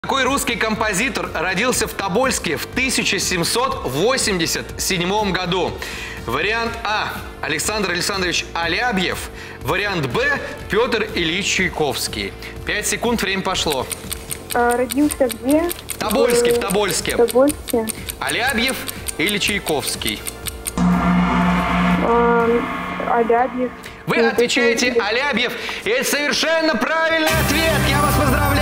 Какой русский композитор родился в Тобольске в 1787 году? Вариант А – Александр Александрович Алябьев. Вариант Б – Петр Ильич Чайковский. 5 секунд, время пошло. Родился где? В Тобольске, в Тобольске. В Тобольске. Алябьев или Чайковский? Алябьев. Вы отвечаете Алябьев. И это совершенно правильный ответ. Я вас поздравляю.